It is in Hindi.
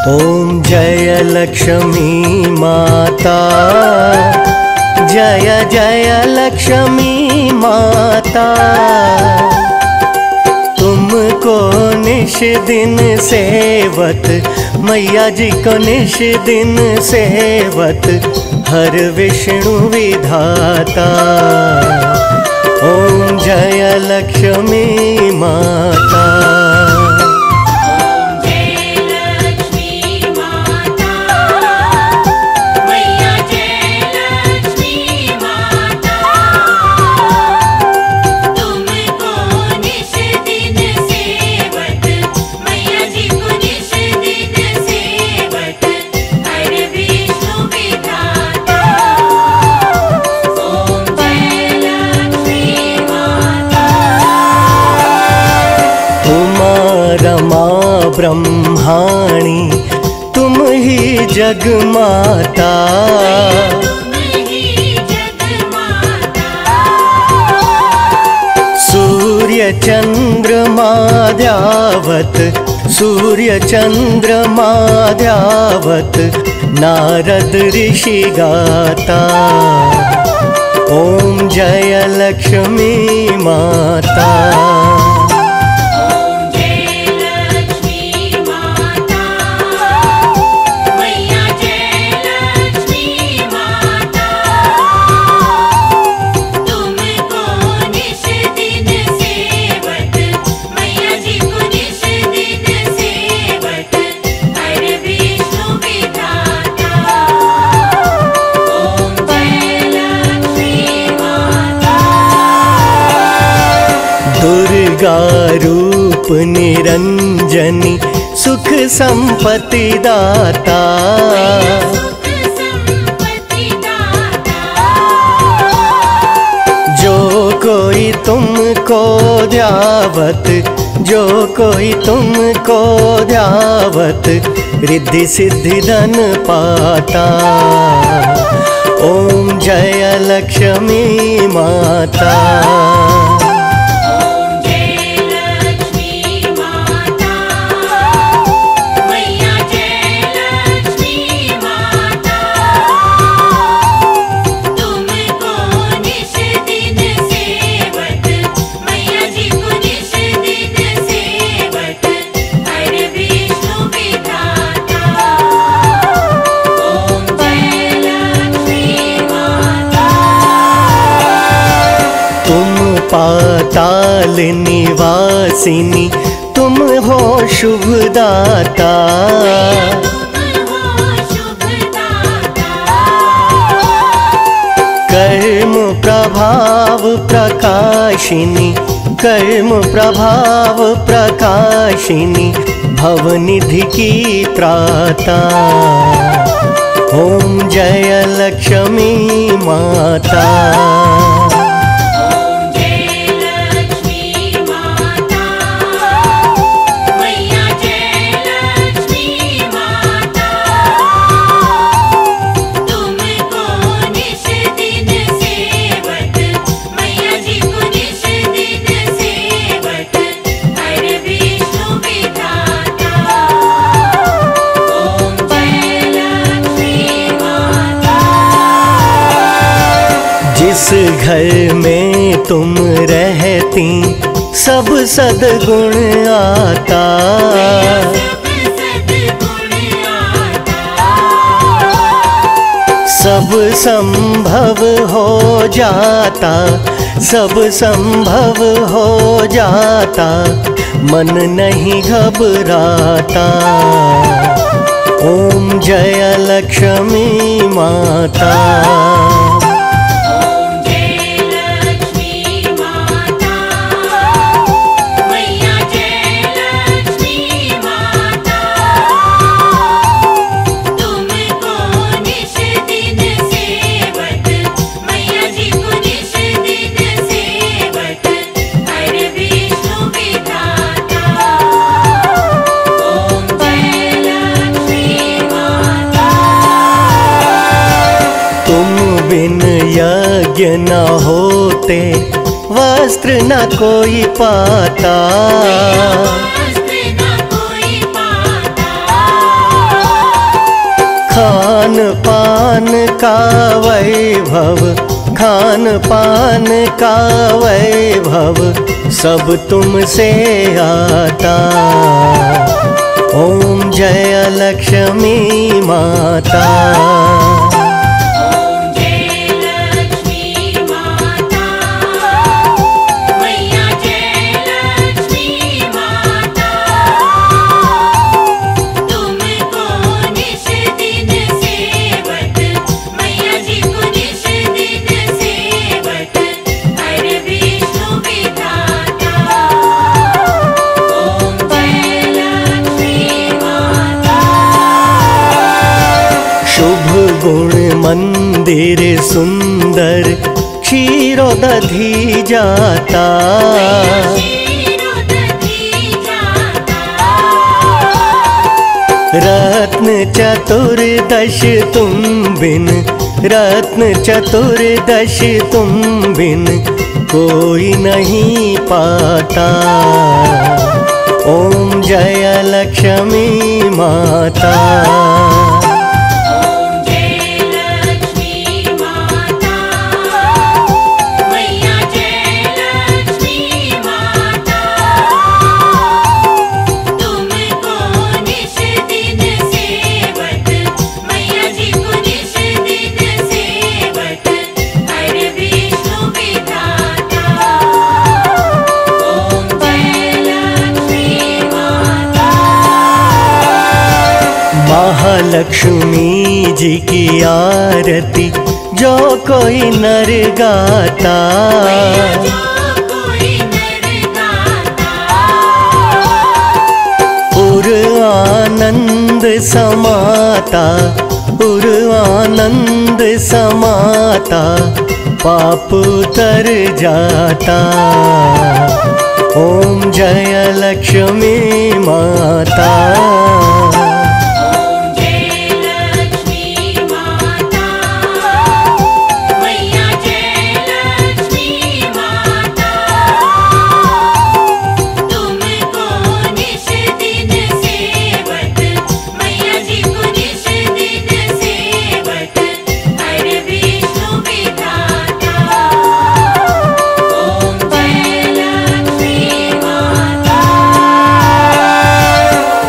ओम जय लक्ष्मी माता, जय जय लक्ष्मी माता। तुमको निश दिन सेवत, मैया जी को निश दिन सेवत, हर विष्णु विधाता। ओम जय लक्ष्मी माता। ब्रह्माणी तुम ही जग माता, सूर्य चंद्रमा ध्यावत, सूर्य चंद्रमा ध्यावत, नारद ऋषि गाता। ओम जय लक्ष्मी माता। दुर्गा रूप निरंजनी, सुख संपत्ति दाता। जो कोई तुमको ध्यावत, जो कोई तुमको ध्यावत, रिद्धि सिद्धि धन पाता। ओम जय लक्ष्मी माता। पाताल निवासिनी तुम हो शुभदाता। कर्म प्रभाव प्रकाशिनी, कर्म प्रभाव प्रकाशिनी, भवनिधि की त्राता। ओम जय लक्ष्मी माता। जिस घर में तुम रहती, सब सद्गुण आता। सब संभव हो जाता, सब संभव हो जाता, मन नहीं घबराता। ओम जय लक्ष्मी माता। बिन यज्ञ न होते, वस्त्र न कोई पाता। खान पान का वैभव, खान पान का वैभव सब तुमसे आता। ओम जय लक्ष्मी माता। गुण मंदिर सुंदर क्षीरोदधि जाता। रत्न चतुर्दश तुम बिन, रत्न चतुर्दश तुम बिन कोई नहीं पाता। ओम जय लक्ष्मी माता। महालक्ष्मी जी की आरती जो कोई नर गाता। उर आनंद समाता, उर आनंद समाता पाप तर जाता। ओम जय लक्ष्मी माता।